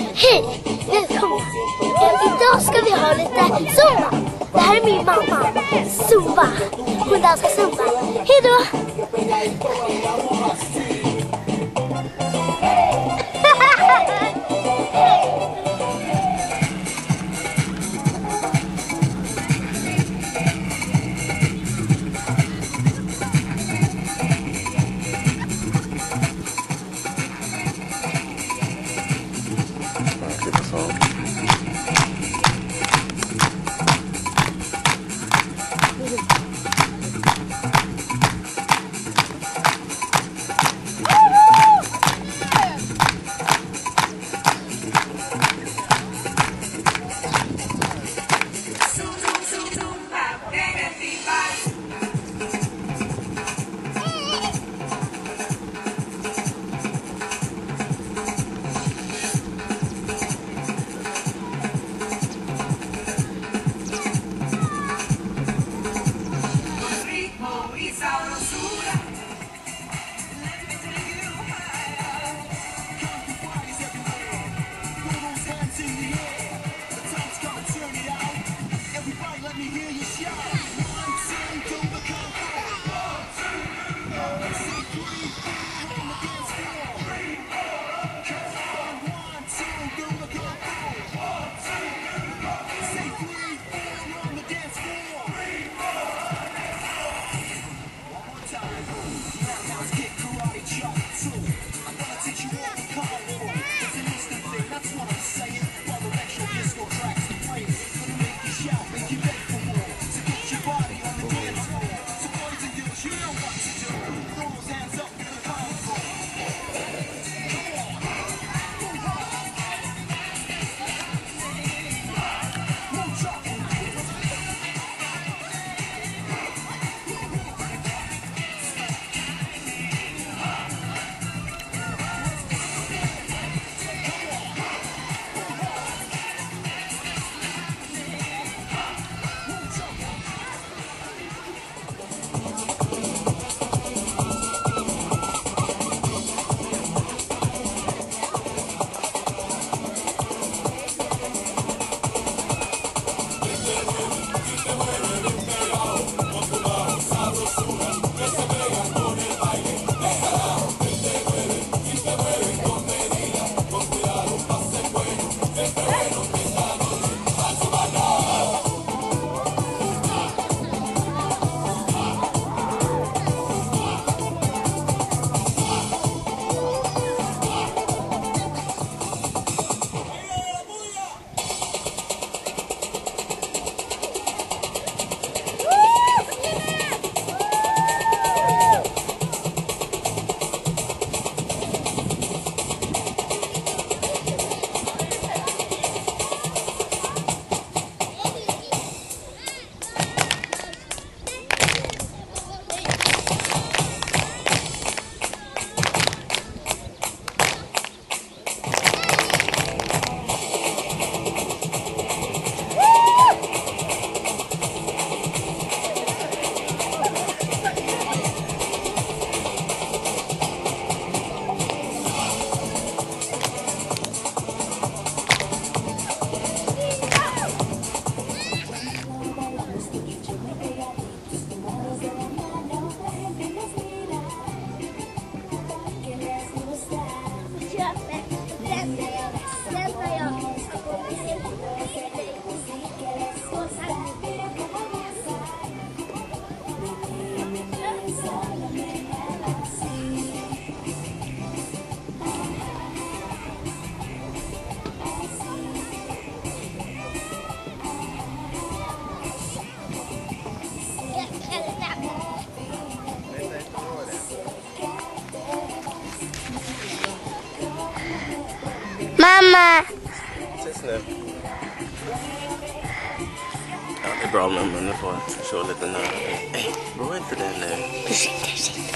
Hej, välkomna! Idag ska vi ha lite zumba. Det här är min mamma, Zumba. Hon dansar zumba. Hej då! Mamma! Ses nu. Ja, det är bra men du får köra lite nära. Nej, var inte det nu. Du sitter.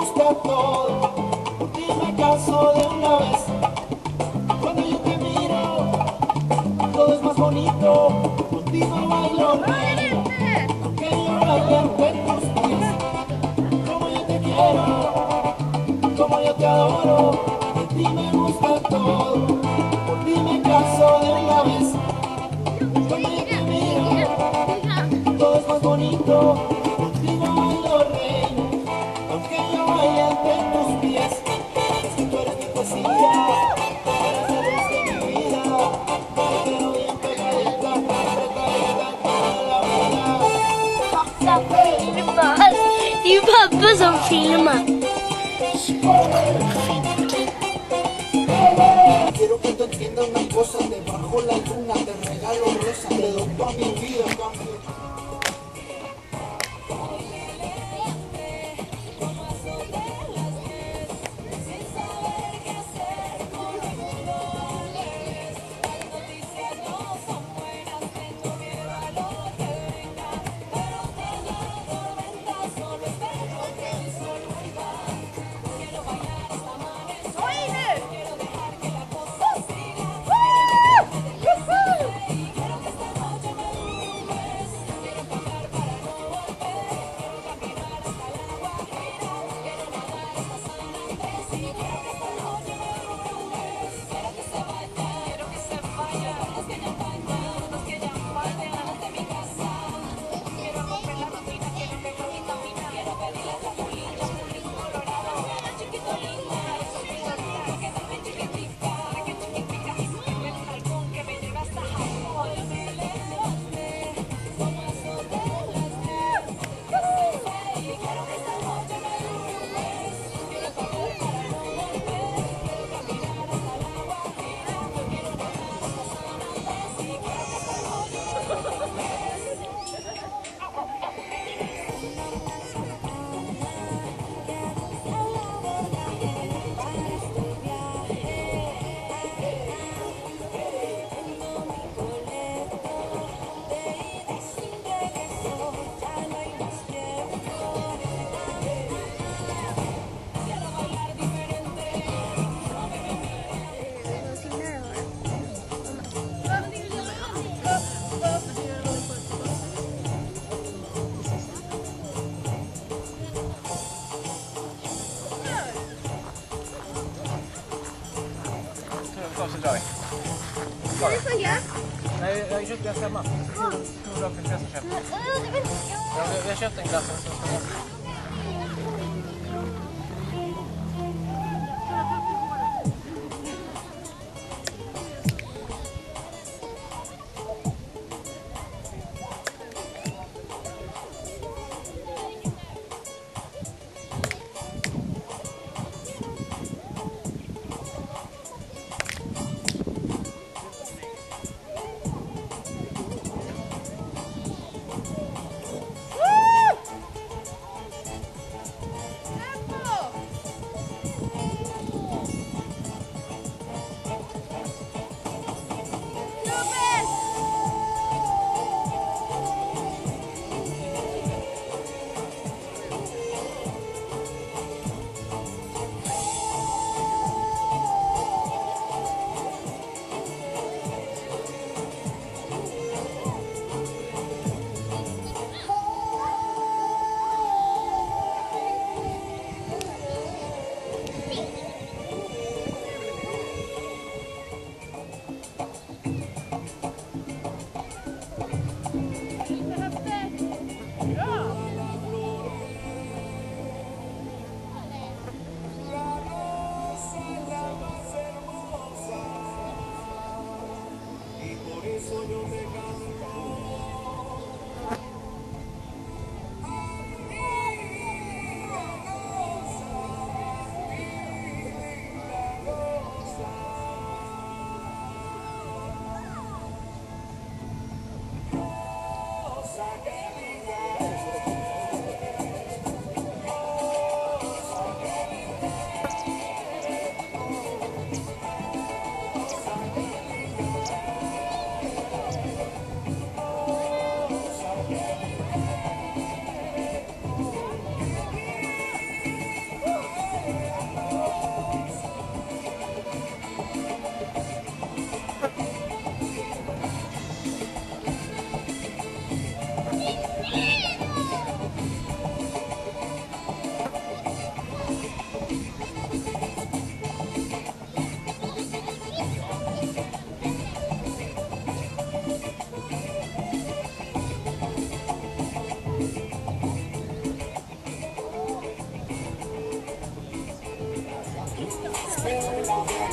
gusta todo, por ti me caso de una vez. Cuando yo te miro, todo es más bonito, contigo bailo bien. Aunque yo baile entre tus pies, como yo te quiero, como yo te adoro, de ti me gusta todo, por ti me caso de una vez. Cuando yo te miro, todo es más bonito, contigo bailo rey. Aunque yo baile entre tus pies, es que tú eres mi cosilla, eres la luz de mi vida. Te quiero bien pegadita, apretadita toda la vida. Pappa filmar. Det är ju pappa som filmar. Quiero que tú entiendas una cosa, debajo la luna te regalo rosa, te doy toda mi vida, cambio. Nej, jag köpte en femma. 100 prinsessa köpte. Jag köpte en glass.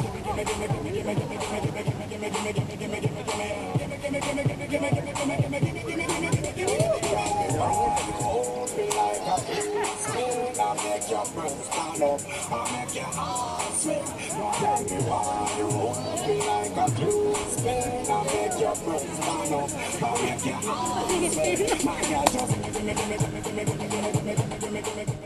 I'll make your heart